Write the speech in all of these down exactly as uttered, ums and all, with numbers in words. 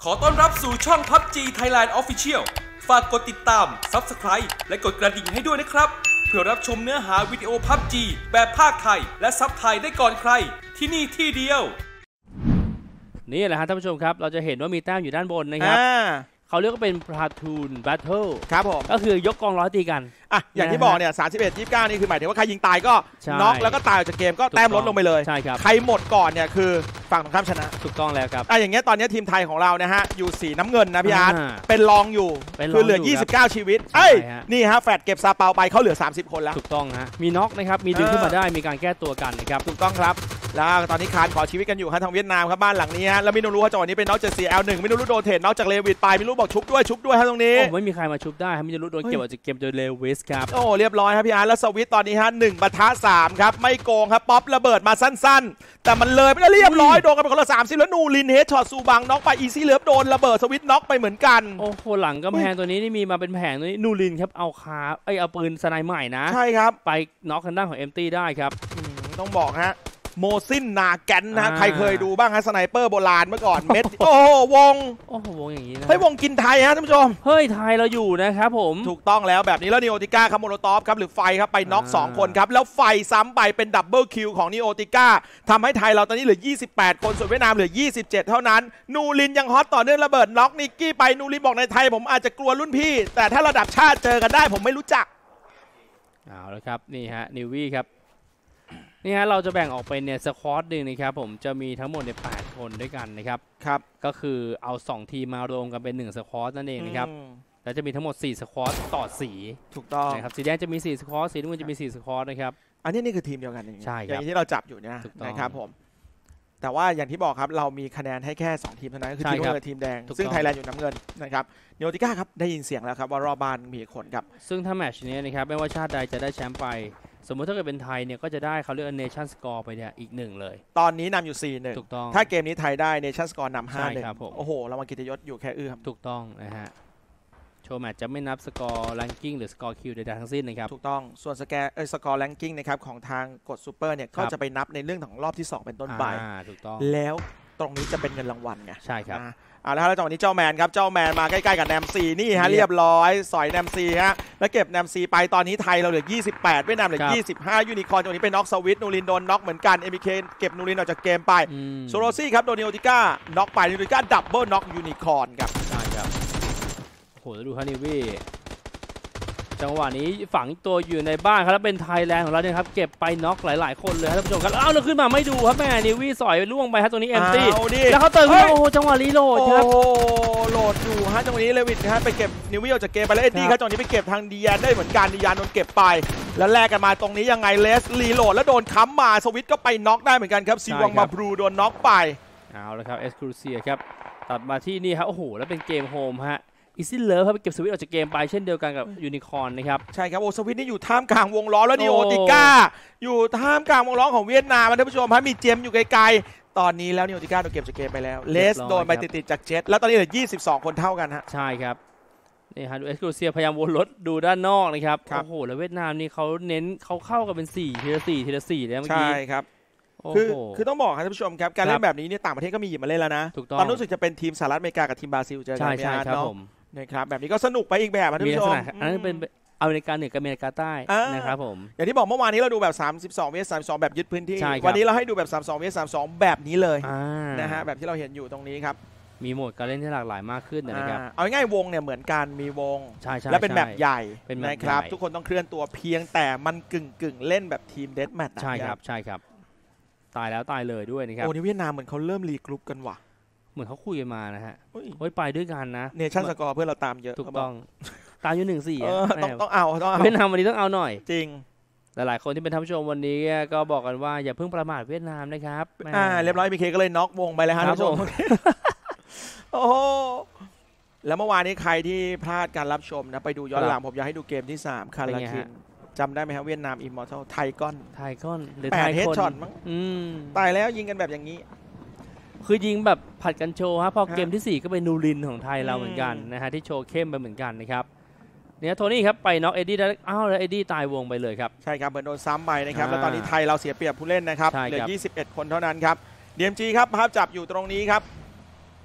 ขอต้อนรับสู่ช่อง พับจี Thailand Official ฝากกดติดตาม ซับสไครบ์ และกดกระดิ่งให้ด้วยนะครับเพื่อรับชมเนื้อหาวิดีโอ พับจี แบบภาคไทยและซับไทยได้ก่อนใครที่นี่ที่เดียวนี่แหละฮะท่านผู้ชมครับเราจะเห็นว่ามีแต้มอยู่ด้านบนนะครับเขาเรียกว่าเป็น Platoon Battle ครับผมก็คือยกกองร้อยตีกันอ่ะอย่างที่บอกเนี่ยสามสิบเอ็ด ยี่สิบเก้านี่คือหมายถึงว่าใครยิงตายก็น็อกแล้วก็ตายออกจากเกมก็แต้มลดลงไปเลยใช่ครับใครหมดก่อนเนี่ยคือฝั่งตรงข้ามชนะถูกต้องแล้วครับอ่ะอย่างเงี้ยตอนนี้ทีมไทยของเรานะฮะอยู่สีน้ำเงินนะพี่อาร์ตเป็นรองอยู่คือเหลือยี่สิบเก้าชีวิตเอ้ยนี่ฮะแฟดเก็บซาเปาไปเขาเหลือสามสิบคนแล้วถูกต้องฮะมีน็อกนะครับมีดึงขึ้นมาได้มีการแก้ตัวกันนะครับถูกต้องครับแล้วตอนนี้คานขอชีวิตกันอยู่ฮะทางเวียดนามครับบ้านหลังนี้ฮะแล้วมินูรุเขาจังหวะนี้เป็นน็อกจาก ซี แอล หนึ่งมินูรุโดนเทรดน็อกจากเลวิดไปมินูรุบอกชุบด้วยชุบด้วยฮะตรงนี้ไม่มีใครมาชุบได้มินูรุโดนเก็บออกจากเกมโดยเลวิสครับโอ้เรียบร้อยครับพี่อาร์ตแล้วสวิตตอนนี้ฮะหนึ่งปะทะสามครับไม่โกงครับป๊อประเบิดมาสั้นๆแต่มันเลยไม่ได้เรียบร้อยโดนกันไปคนละสามสิบแล้วนูรินเฮดช็อตซูบังน็อกไปอีซี่เลิฟโดนระเบิดสวิตน็อกไปเหมือนกันโอ้โหหลังกำแพงตัวนี้นี่มีมาเป็นแผงตัวนี้นูรินครับเอาคาไอเอาปืนสไนใหม่นะใช่ครับไปน็อกทางด้านของเอ็มตี้ได้ครับต้องบอกฮะโมซินนาแกนนะใครเคยดูบ้างฮะสไนเปอร์โบราณเมื่อก่อนเม็ดโอ้โหวงโอ้โหวงอย่างนี้นะเฮ้ยวงกินไทยฮะท่านผู้ชมเฮ้ยไทยเราอยู่นะครับผมถูกต้องแล้วแบบนี้แล้วนีโอติก้าครับโมโลตอฟครับหรือไฟครับไปน็อกสองคนครับแล้วไฟซ้ำไปเป็นดับเบิลคิวของนีโอติก้าทำให้ไทยเราตอนนี้เหลือยี่สิบแปดคนส่วนเวียดนามเหลือยี่สิบเจ็ดเท่านั้นนูรินยังฮอตต่อเนื่องระเบิดน็อกนิกกี้ไปนูรินบอกในไทยผมอาจจะกลัวรุ่นพี่แต่ถ้าระดับชาติเจอกันได้ผมไม่รู้จักเอาละครับนี่ฮะนิววี่ครับนี่ฮะเราจะแบ่งออกเป็นเนี่ยสควอตหนึ่งนะครับผมจะมีทั้งหมดเนี่ยแปดคนด้วยกันนะครับครับก็คือเอาสองทีมมารวมกันเป็นหนึ่งสควอตนั่นเองนะครับแล้วจะมีทั้งหมดสี่สควอตต่อสีถูกต้องนะครับสีแดงจะมีสี่สควอตสีน้ำเงินจะมีสี่สควอตนะครับอันนี้นี่คือทีมเดียวกันใช่อย่างที่เราจับอยู่เนี่ยนะครับผมแต่ว่าอย่างที่บอกครับเรามีคะแนนให้แค่สองทีมเท่านั้นก็คือทีมน้ำเงินกับทีมแดงซึ่งไทยแลนด์อยู่น้ำเงินนะครับนีโอติก้าครับได้ยินเสียงแล้วครับว่ารอบบ้านมีคนครับซึ่งถ้าแมตช์นี้นะครับไม่ว่าชาติใดจะได้แชมป์ไปสมมติถ้าเกิดเป็นไทยเนี่ยก็จะได้เขาเรียกเนชั่นสกอร์ไปเนี่ยอีกหนึ่งเลยตอนนี้นำอยู่สี่หนึ่งถูกต้องถ้าเกมนี้ไทยได้เนชั่นสกอร์นำห้าเลยครับผมโอ้โหรางวัลกิตยศอยู่แค่อื้อครับถูกต้องนะฮะโชว์แมตช์จะไม่นับสกอร์แรงกิ้งหรือสกอร์คิวใดๆทั้งสิ้นนะครับถูกต้องส่วนสแกร์เออสกอร์แรงกิ้งนะครับของทางกดซูเปอร์เนี่ยก็จะไปนับในเรื่องของรอบที่สองเป็นต้นไปถูกต้องแล้วตรงนี้จะเป็นเงินรางวัลไงใช่ครับอ่าแล้วจังหวะนี้เจ้าแมนครับเจ้าแมนมาใกล้ๆกับแนมซีนี่ฮะเรียบร้อยสอยแนมซีฮะแล้วเก็บแนมซีไปตอนนี้ไทยเราเหลือยี่สิบแปดเวียดนามเหลือยี่สิบห้ายูนิคอร์นจังหวะนี้เป็นน็อกสวิตนูรินโดนน็อกเหมือนกันเอ็มบีเคเก็บนูรินออกจากเกมไปโซโรซี่ครับโดนนีโอติก้าน็อกไปนีโอติก้าดับเบิลน็อกยูนิคอร์นครับใช่ครับโหดูฮานิวี่จังหวะนี้ฝังตัวอยู่ในบ้านครับแล้วเป็นไทยแลนด์ของเราเนี่ยครับเก็บไปน็อกหลายๆคนเลยท่านผู้ชมครับอ้าวเราขึ้นมาไม่ดูครับแม่นิวี่สอยล่วงไปครับตรงนี้เอ็มตี้แล้วเขาเติมโอ้จังหวะรีโหลดครับโอ้โหลดอยู่ฮะจังหวะนี้เลวิดนะฮะไปเก็บนิวี่ออกจากเกมไปแล้วเอ็ดดี้ครับจังหวะนี้ไปเก็บทางดียานได้เหมือนกันดียานโดนเก็บไปแล้วแลกกันมาตรงนี้ยังไงเลสรีโหลดแล้วโดนค้ำมาสวิตก็ไปน็อกได้เหมือนกันครับซีวังมาบรูโดนน็อกไปเอาละครับเอสครูเซียครับตัดมาที่นี่ครับโอ้โหแล้วเป็นเกมโฮมฮะอีซี่เลิฟครับไปเก็บสวิตออกจากเกมไปเช่นเดียวกันกับยูนิคอร์นนะครับใช่ครับโอ้สวิตนี่อยู่ท่ามกลางวงล้อแล้วนีโอติก้าอยู่ท่ามกลางวงล้อของเวียดนามท่านผู้ชมฮะมีเจมอยู่ไกลๆตอนนี้แล้วนีโอติก้าโดนเก็บจากเกมไปแล้วเลสโดนไปติดๆจากเจ็ตแล้วตอนนี้เหลือยี่สิบสองคนเท่ากันฮะใช่ครับนี่ฮะดูเอสครูเซียพยายามวนรถดูด้านนอกนะครับโอ้โหแล้วเวียดนามนี่เขาเน้นเขาเข้ากันเป็นสี่ทีละสี่ทีละสี่เลยเมื่อกี้ใช่ครับคือคือต้องบอกครับท่านผู้ชมครับการเล่นแบบนี้เนี่ยต่างประเทศก็มีหยิบมาเล่นแล้วนะตอนรู้สึกจะเป็นทีมสหรัฐอเมริกากับทีมบราซิลเจอกันใช่ครับผมนะครับแบบนี้ก็สนุกไปอีกแบบนะท่านผู้ชมอันนั้นเป็นอเมริกาเหนือกับอเมริกาใต้นะครับผมอย่างที่บอกเมื่อวานนี้เราดูแบบสามสิบสองเวสสามสิบสองแบบยึดพื้นที่วันนี้เราให้ดูแบบสามสิบสองเวสสามสิบสองแบบนี้เลยนะฮะแบบที่เราเห็นอยู่ตรงนี้ครับมีโหมดการเล่นที่หลากหลายมากขึ้นนะครับเอาง่ายวงเนี่ยเหมือนกันมีวงและเป็นแบบใหญ่นะครับทุกคนต้องเคลื่อนตัวเพียงแต่มันกึ่งกึ่งเล่นแบบทีมเดธแมทใช่ครับใช่ครับตายแล้วตายเลยด้วยนะครับโอ้นี่เวียดนามเหมือนเขาเริ่มรีกรุ๊ปกันว่ะเหมือนเขาคุยกันมานะฮะโอ้ยไปด้วยกันนะเนชั่นสกอร์เพื่อนเราตามเยอะถูกต้องตามอยู่หนึ่งสี่ต้องต้องเอาต้องเอาเวียดนามวันนี้ต้องเอาหน่อยจริงหลายๆคนที่เป็นท่านผู้ชมวันนี้ก็บอกกันว่าอย่าเพิ่งประมาทเวียดนามนะครับอ่าเรียบร้อยมีเคก็เลยน็อกวงไปเลยฮะท่านผู้ชมโอ้แล้วเมื่อวานนี้ใครที่พลาดการรับชมนะไปดูย้อนหลังผมอยากให้ดูเกมที่สามคาราคินจำได้ไหมครับเวียดนามอิมมอร์ทัลไทก้อนไทก้อนหรือแปดเฮดช็อตมั้งตายแล้วยิงกันแบบอย่างนี้คือยิงแบบผัดกันโชว์ฮะพอเกมที่สี่ก็เป็นนูรินของไทยเราเหมือนกันนะฮะที่โชว์เข้มไปเหมือนกันนะครับเนี่ยโทนี่ครับไปน็อกเอ็ดดี้ได้อ้าวแล้วเอ็ดดี้ตายวงไปเลยครับใช่ครับเหมือนโดนซ้ำไปนะครับแล้วตอนนี้ไทยเราเสียเปรียบผู้เล่นนะครับเหลือยี่สิบเอ็ดคนเท่านั้นครับ ดี เอ็ม จี ครับภาพจับอยู่ตรงนี้ครับ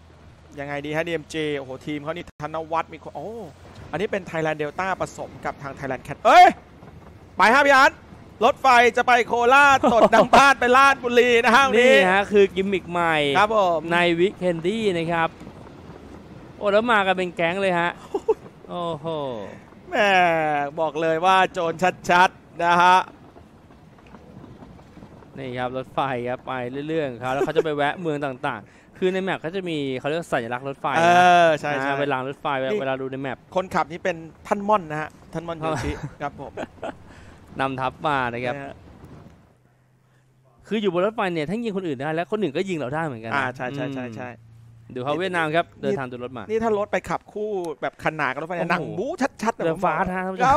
ยังไงดีฮะ ดี เอ็ม จี โอ้โหทีมเขานี่ธนวัฒน์มีคนโอ้อันนี้เป็น Thailand Delta ผสมกับทาง Thailand Cat เอ้ยไปฮะพี่อาร์ตรถไฟจะไปโคราชตดดังพาดไปลาดบุรีนะฮะนี่นี่ฮะคือกิมมิกใหม่ครับผมในวิกเคนดี้นะครับโอ้แล้วมากันเป็นแก๊งเลยฮะโอ้โหแม่บอกเลยว่าโจรชัดๆนะฮะนี่ครับรถไฟครับไปเรื่อยๆครับแล้วเขาจะไปแวะเมืองต่างๆคือในแมปเขาจะมีเขาเรียกสัญลักษณ์รถไฟเออใช่ใช่เวลารถไฟเวลาดูในแมปคนขับนี่เป็นท่านม่อนนะฮะท่านม่อนโยชิครับผมนำทัพมานะครับคืออยู่บนรถไฟเนี่ยทั้งยิงคนอื่นได้แล้วคนอื่นก็ยิงเราได้เหมือนกันอ่าใช่ใช่ใช่ใช่ดูเขาเวียดนามครับเดินทางดูรถมานี่ถ้ารถไปขับคู่แบบขนาดกับรถไฟหนังบู๊ชัดๆเรือฟ้าท่านผู้ชม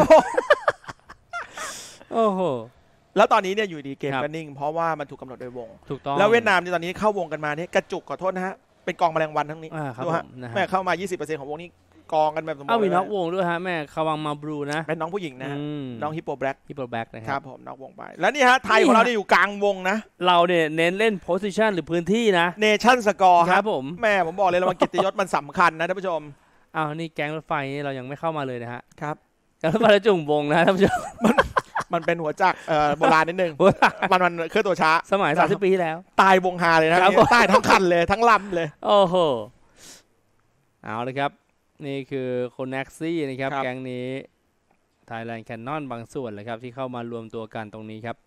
โอ้โหแล้วตอนนี้เนี่ยอยู่ดีเกมก็นิ่งเพราะว่ามันถูกกำหนดโดยวงถูกต้องแล้วเวียดนามในตอนนี้เข้าวงกันมาเนี่ยกระจุกขอโทษนะฮะเป็นกองแมลงวันทั้งนี้ดูฮะแม่เข้ามา ยี่สิบเปอร์เซ็นต์ ของวงนี้กองกันแบบสมบูรณ์เอามีน็อกวงด้วยฮะแม่คาวังมาบลูนะเป็นน้องผู้หญิงนะน้องฮิปโปแบล็กฮิปโปแบล็กนะครับผมน็อกวงไปแล้วนี่ฮะไทยของเราเนี่ยอยู่กลางวงนะเราเนี่ยเน้นเล่นโพสิชันหรือพื้นที่นะเนชั่นสกอร์ครับผมแม่ผมบอกเลยรางวัลกิตติยศมันสำคัญนะท่านผู้ชมอ้าวนี่แก๊งรถไฟนี่เรายังไม่เข้ามาเลยนะฮะครับแก๊งรถไฟจุ่มวงนะท่านผู้ชมมันมันเป็นหัวจักรโบราณนิดนึงมันมันเคลื่อนตัวช้าสมัยสามสิบปีที่แล้วตายวงฮาเลยนะตายทั้งคันเลยทั้งลำเลยโอ้โหเอาเลยครับนี่คือคนแน็กซี่นะครับแก๊งนี้ Thailand Cannon บางส่วนเลยครับที่เข้ามารวมตัวกันตรงนี้ครับ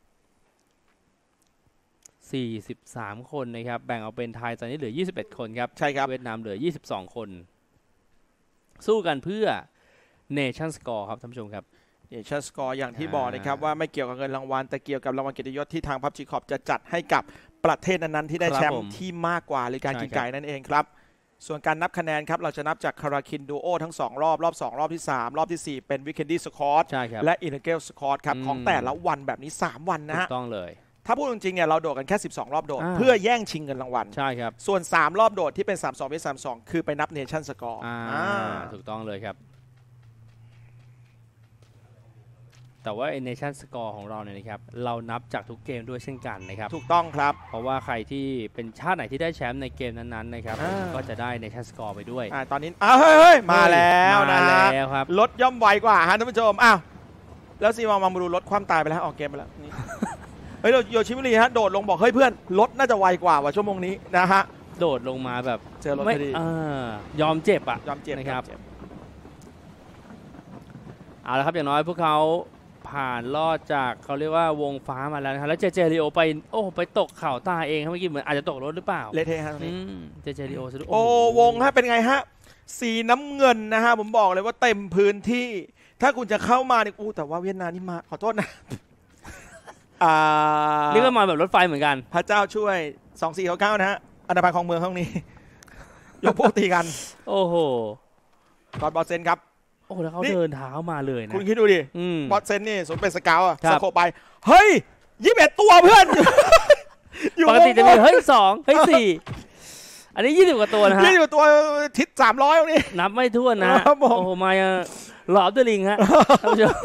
สี่สิบสามคนนะครับแบ่งเอาเป็นไทยตอนนี้เหลือยี่สิบเอ็ดคนครับใช่ครับเวียดนามเหลือยี่สิบสองคนสู้กันเพื่อ Nation Score ครับท่านผู้ชมครับ Nation Score อย่างที่บอกนะครับว่าไม่เกี่ยวกับเงินรางวัลแต่เกี่ยวกับรางวัลเกียรติยศที่ทาง พับจี คอร์ป จะจัดให้กับประเทศนั้นๆที่ได้แชมป์ที่มากกว่าหรือการกินไก่นั่นเองครับส่วนการนับคะแนนครับเราจะนับจากคาราคินดูโอทั้งสองรอบรอบสองรอบที่สามรอบที่สี่เป็นวิกเคนดี้สคอร์และอินเทอร์เกลสคอร์ครับของแต่ละวันแบบนี้สามวันนะฮะถูกต้องเลยถ้าพูดจริงๆเนี่ยเราโดดกันแค่สิบสองรอบโดดเพื่อแย่งชิงเงินรางวัลใช่ครับส่วนสามรอบโดดที่เป็นสามสิบสองเป็นสามสิบสองคือไปนับเนชั่นสกอร์อ่าถูกต้องเลยครับแต่ว่า Nation Score ของเราเนี่ยนะครับเรานับจากทุกเกมด้วยเช่นกันนะครับถูกต้องครับเพราะว่าใครที่เป็นชาติไหนที่ได้แชมป์ในเกมนั้นๆนะครับก็จะได้ Nation Score ไปด้วยอ่าตอนนี้อ้าวเฮ้ยมาแล้วนะมาแล้วครับรถย่อมไวกว่าฮะท่านผู้ชมอ้าวแล้วซีมามาดูรถความตายไปแล้วออกเกมไปแล้วนี่เฮ้ยโยชิมิริฮะโดดลงบอกเฮ้ยเพื่อนรถน่าจะไวกว่าว่าชั่วโมงนี้นะฮะโดดลงมาแบบเจอรถพอดียอมเจ็บอ่ะยอมเจ็บนะครับเอาละครับอย่างน้อยพวกเขาผ่านลอดจากเขาเรียกว่าวงฟ้ามาแล้วนะครับแล้วเจเจริโอไปโอ้ไปตกเข่าตาเองครับเมื่อกี้เหมือนอาจจะตกรถหรือเปล่าเละเทะครับเจเจริโอโอ้วงฮะเป็นไงฮะสีน้ำเงินนะฮะผมบอกเลยว่าเต็มพื้นที่ถ้าคุณจะเข้ามาเนี่ยอู้แต่ว่าเวียดนามนี่มาขอโทษนะอ่านี่ก็มาแบบรถไฟเหมือนกันพระเจ้าช่วยสองสี่เก้าเก้านะฮะอันดับของเมืองห้องนี้ยกพวกตีกันโอ้โหกอดบอลเซนครับโอ้แล้วเขาเดินเท้ามาเลยนะคุณคิดดูดิบอสเซนนี่สมเป็นสกาวอะสโคไปเฮ้ยยี่สิบเอ็ดตัวเพื่อนปกติจะมีเฮ้ยสองเฮ้ยสี่อันนี้ยี่สิบกว่าตัวนะฮะยี่สิบกว่าตัวทิศสามร้อยตรงนี้นับไม่ถ้วนนะโอ้โหมาหลอบด้วยลิงฮะท่านผู้ชม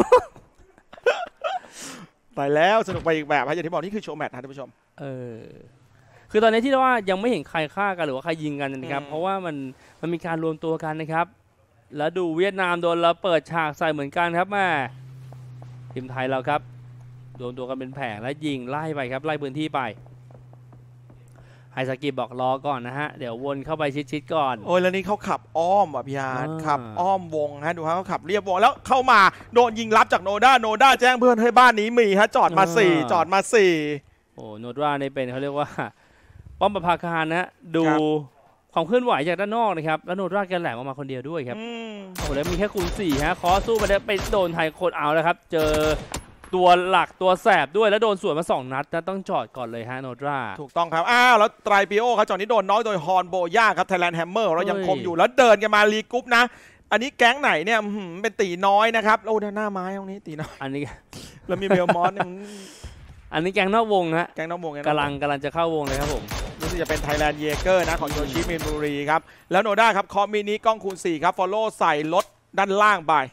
ไปแล้วสนุกไปอีกแบบอย่างที่บอกนี่คือโชว์แมตช์นะท่านผู้ชมเออคือตอนนี้ที่ว่ายังไม่เห็นใครฆ่ากันหรือว่าใครยิงกันนะครับเพราะว่ามันมันมีการรวมตัวกันนะครับแล้วดูเวียดนามโดนเราเปิดฉากใส่เหมือนกันครับแม่ทีมไทยเราครับโดนตัวกันเป็นแผงและยิงไล่ไปครับไล่พื้นที่ไปไฮสกิบอกรอก่อนนะฮะเดี๋ยววนเข้าไปชิดๆก่อนโอ้ยแล้วนี่เขาขับอ้อมว่ะพี่อาร์ตขับอ้อมวงฮะดูฮะเขาขับเรียบวงแล้วเข้ามาโดนยิงรับจากโนด้าโนด้าแจ้งเพื่อนให้บ้านนี้มีฮะจอดมาสี่จอดมาสี่โอ้โนด้าในเป็นเขาเรียกว่าป้อมประภาคารนะดูความเคลื่อนไหวจากด้านนอกนะครับแล้วโนดราแกแหลมออกมาคนเดียวด้วยครับโอ้แล้วมีแค่คูณสี่ฮะคอสู้ไปได้ไปโดนไทยโคตรเอาแล้วครับเจอตัวหลักตัวแสบด้วยแล้วโดนสวนมาสองนัดนะต้องจอดก่อนเลยฮะโนดราถูกต้องครับอ้าวแล้วไตรปิโอครับจอดนี้โดนน้อยโดยฮอนโบย่าครับไทยแลนด์แฮมเมอร์เรายังคมอยู่แล้วเดินกันมารีกรุ๊ปนะอันนี้แก๊งไหนเนี่ยเป็นตีน้อยนะครับโอ้หน้าไม้ตรงนี้ตีน้อยอันนี้แล้วมีเบลมอสอันนี้แก๊งนอกวงฮะแก๊งนอกวงกำลังกำลังจะเข้าวงเลยครับผมรู้สึกจะเป็น Thailand Jaeger นะของโยชิมินบุรีครับแล้วโนด้าครับคอมมินิกล้องคูณสี่ครับฟอลโล่ใส่รถด้านล่างไป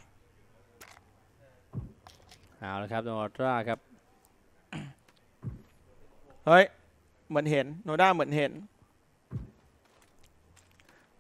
เอาละครับโนด้าครับเฮ้ยเหมือนเห็นโนด้าเหมือนเห็น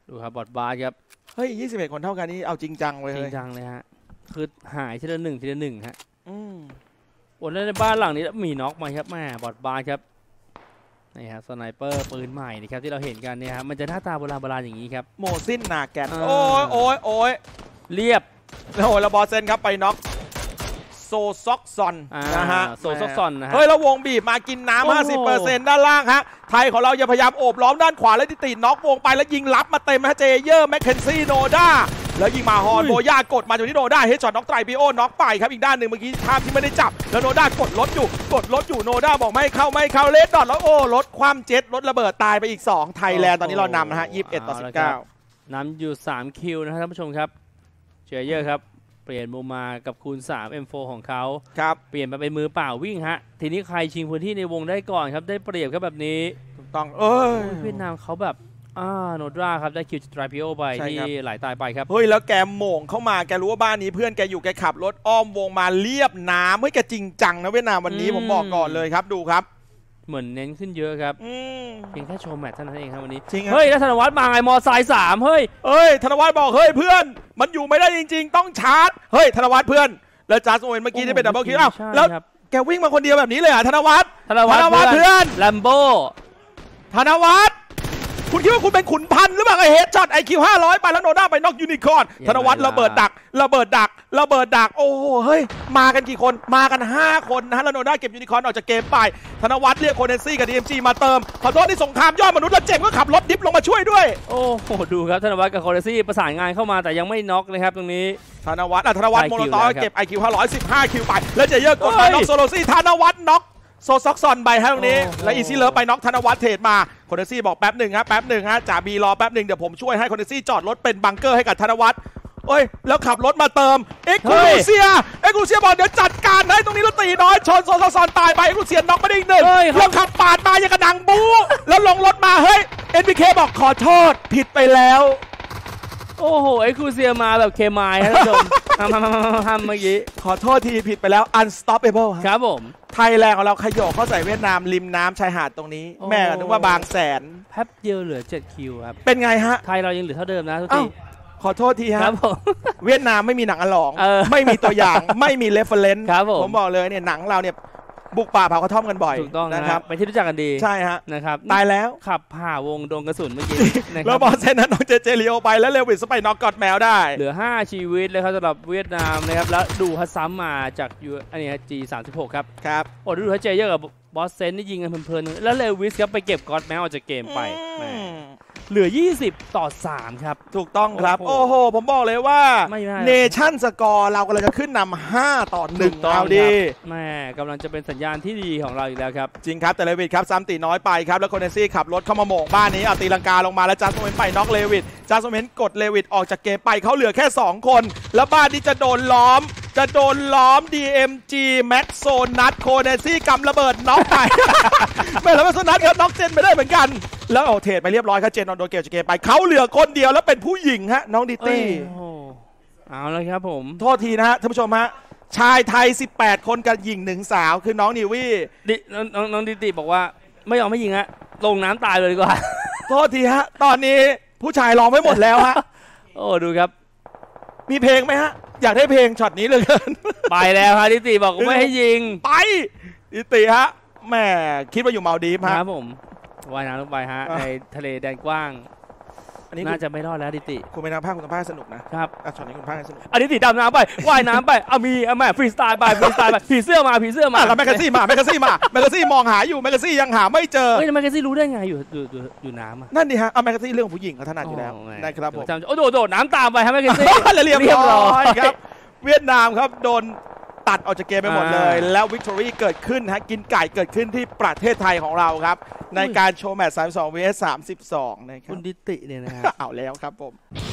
ดูครับบอดบาร์ครับเฮ้ยยี่สิบเอ็ดคนเท่ากันนี่เอาจริงจังเลยจริงจังเลยฮะคือหายทีละหนึ่งทีละหนึ่งฮะอืมโอ้แล้วในบ้านหลังนี้มีน็อกมาครับแม่บอดบาร์ครับนี่ฮะสไนเปอร์ปืนใหม่นะครับที่เราเห็นกันเนี่ยครับมันจะหน้าตาโบราณโบราณอย่างนี้ครับโมซินนาแกนโอ้ยโอ้ยโอ้ยเรียบโอ้ยแล้วบอสเซนครับไปน็อกโซซ็อกซอนนะฮะโซซ็อกซอนนะฮะเฮ้ยแล้ววงบีบมากินน้ำ ห้าสิบเปอร์เซ็นต์ ด้านล่างฮะไทยของเราอย่าพยายามโอบล้อมด้านขวาแล้วติดน็อกวงไปแล้วยิงลับมาเต็มฮะเจเยอร์แมคเคนซี่โนด้าแล้วยิงมาฮอนโบย่ากดมาอยู่ที่โนด้าเฮดช็อตน็อกไตรปิโอน็อกไปครับอีกด้านหนึ่งเมื่อกี้ภาพที่ไม่ได้จับแล้วโนด้ากดรถอยู่กดรถอยู่โนด้าบอกไม่เข้าไม่เข้าเลดดอทแล้วโอ้รถคว่ำเจ็ตรถระเบิดตายไปอีกสองไทยแลนด์ตอนนี้เรานำนะฮะยี่สิบเอ็ดต่อสิบเก้านำอยู่สามคิวนะครับท่านผู้ชมครับเจเยอร์ครับเปลี่ยนมุมมากับคูณสาม เอ็ม โฟร์ ของเขาครับเปลี่ยนมาเป็นมือเปล่าวิ่งฮะทีนี้ใครชิงพื้นที่ในวงได้ก่อนครับได้เปรียบครับแบบนี้ถูกต้องเอ้ยเวียดนามเขาแบบอ่าโนดราครับได้คิวจากไตรปิโอไปที่ไหลตายไปครับเฮ้ยแล้วแกโหม่งเข้ามาแกรู้ว่าบ้านนี้เพื่อนแกอยู่แกขับรถอ้อมวงมาเรียบน้ำเฮ้ยแกจริงจังนะเวียดนามวันนี้ผมบอกก่อนเลยครับดูครับเหมือนเน้นขึ้นเยอะครับเพียงแค่โชว์แมตช์เท่านั้นเองครับวันนี้เฮ้ยแล้วธนวัฒน์มาไงมอไซค์สามเฮ้ยเฮ้ยธนวัฒน์บอกเฮ้ยเพื่อนมันอยู่ไม่ได้จริงๆต้องชาร์จเฮ้ยธนวัฒน์เพื่อนแล้วจัสโอเวนเมื่อกี้ที่เป็นดับเบิลคิวอ้าวแล้วแกวิ่งมาคนเดียวแบบนี้เลยอ่ะธนวัฒน์ธนวัฒน์เพื่อนแลมโบ้ธนวัฒน์คุณคิดว่าคุณเป็นขุนพันหรือเปล่าไอเฮดช็อตไอคิวห้าร้อยไปแล้วโนด้าไปน็อกยูนิคอร์นธนวัฒน์ระเบิดดักระเบิดดักระเบิดดักโอ้เฮ้ยมากันกี่คนมากันห้าคนนะฮะแล้วโนด้าเก็บยูนิคอร์นออกจากเกมไปธนวัฒน์เรียกโคเนซี่กับ ดี เอ็ม จี มาเติมขอโทษที่สงครามยอดมนุษย์แล้วเจมก็ขับรถดิฟลงมาช่วยด้วยโอ้โหดูครับธนวัฒน์กับโคเนซี่ประสานงานเข้ามาแต่ยังไม่น็อกเลยครับตรงนี้ธนวัฒน์ธนวัฒน์โมโนตอเก็บ ไอ คิว ห้าร้อยสิบห้าคิวไปแล้วเจเยอร์กดไปน็อกโซโลซี่ธนวัฒน์น็อกโซซ็อกซอนไปฮะตรงนี้และอีซี่เลิฟไปน็อกธนวัฒน์เทรดมาโคเนซี่บอกแป๊บหนึ่งฮะแป๊บหนึ่งฮะจ่าบีรอแป๊บหนึ่งเดี๋ยวผมช่วยให้โคเนซี่จอดรถเป็นบังเกอร์ให้กับธนวัฒน์เอ้ยแล้วขับรถมาเติมเอ็กซ์คลูเซียเอ็กซ์คลูเซียบอกเดี๋ยวจัดการให้ตรงนี้แล้วตีน้อยชนโซซ็อกซอนตายไปเอ็กซ์คลูเซียน็อกไม่ได้อีกหนึ่งแล้วขับปาดมาอย่างกระดังบู๊แล้วลงรถมาเฮ้ย เอ็น บี เค บอกขอโทษผิดไปแล้วโอ้โหเอ็กซ์คลูเซียมาแบบเคมายครับท่านผู้ชมทำทำทำเมื่อกี้ขอโทษทีผิดไปแล้ว unstoppable ครับผมไทยแลนด์ของเราขยโยกเข้าใส่เวียดนามริมน้ำชายหาดตรงนี้แม่นึกว่าบางแสนแป๊บเดียวเหลือเจ็ดคิวครับเป็นไงฮะไทยเรายังเหลือเท่าเดิมนะทุกทีขอโทษทีฮะเวียดนามไม่มีหนังอลองไม่มีตัวอย่างไม่มีเรฟเฟอเรนซ์ผมบอกเลยเนี่ยหนังเราเนี่ยบุกป่าเผากระท่อมกันบ่อยถูกต้องนะครับไปที่รู้จักกันดีใช่ฮะนะครับตายแล้วขับผ่าวงโดนกระสุนเมื่อกี้แล้วบอลเซนนั้นน้องเจเจเลียวไปแล้วเลวิสไปน็อกกอดแมวได้เหลือห้าชีวิตเลยครับสำหรับเวียดนามนะครับแล้วดูฮัสซัมมาจากยูอันนี้จี สามสิบหกครับครับโอ้ดูฮัสเจเยอร์กับบอสเซนนี่ยิงกันเพลินๆแล้วเลวิสครับไปเก็บกอดแมวออกจากเกมไปเหลือยี่สิบต่อสามครับถูกต้องครับโอ้โหผมบอกเลยว่าเนชั่นสกอร์เรากำลังจะขึ้นนำห้าต่อหนึ่งเอาดีแม่กำลังจะเป็นสัญญาณที่ดีของเราอีกแล้วครับจริงครับแต่เลวิทครับซ้ำตีน้อยไปครับแล้วโคเนซี่ขับรถเข้ามาโหม่งบ้านนี้เอาตีลังกาลงมาแล้วจาสโมเมนต์ไปน็อกเลวิทจาสโมเมนต์กดเลวิทออกจากเกมไปเขาเหลือแค่สองคนแล้วบ้านนี้จะโดนล้อมจะโดนล้อม ดี เอ็ม จี แม็กโซนัทโคเนซี่กำระเบิดน็อกไปไม่แล้วแม็กโซนัทครับน็อกเจนไปได้เหมือนกันแล้วเอาเทรดไปเรียบร้อยครับเจนนอนโดนเกลจากเกมไปเขาเหลือคนเดียวแล้วเป็นผู้หญิงฮะน้องดิตี้เอาเลยครับผมโทษทีนะฮะท่านผู้ชมฮะชายไทยสิบแปดคนกับหญิงหนึ่งสาวคือน้องนิวี่ดิน้องน้องดิตี้บอกว่าไม่ยอมไม่ยิงฮะลงน้ำตายเลยดีกว่าโทษทีฮะตอนนี้ผู้ชายร้องไม่หมดแล้วฮะโอ้ดูครับมีเพลงไหมฮะอยากได้เพลงช็อตนี้เลยกันไปแล้วฮะดิตี้บอกไม่ให้ยิงไปดิตี้ฮะแม่คิดว่าอยู่มาลดีฟฮะครับผมว่ายน้ำลงไปฮะในทะเลแดนกว้างอันนี้น่าจะไม่รอดแล้วดิติคุณเป็นนักพากย์คุณต้องพากย์สนุกนะครับช็อตนี้คุณพากย์สนุกอันนี้ติดดำน้ำไปว่ายน้ำไปเอามีเอาแม่ฟรีสไตล์ไปฟรีสไตล์ไปผีเสื้อมาผีเสื้อมาแล้วแมกกาซี่มาแมกกาซี่มาแมกกาซี่มองหาอยู่แมกกาซี่ยังหาไม่เจอเฮ้ยแมกกาซี่รู้ได้ไงอยู่อยู่อยู่น้ำนั่นดิฮะเอาแมกกาซี่เรื่องผู้หญิงเขาถนัดอยู่แล้วนะครับผมโอ้โดดโดดน้ำตามไปฮะแมกกาซี่เรียบร้อยครับเวียดนามครับโดนตัดออกจากเกมไปหมดเลยแล้ววิกตอรี่เกิดขึ้นฮะกินไก่เกิดขึ้นที่ประเทศไทยของเราครับในการโชว์แมตช์สามสิบสอง วี เอส สามสิบสองนะครับคุณดิติเนี่ยนะฮะเอาแล้วครับผม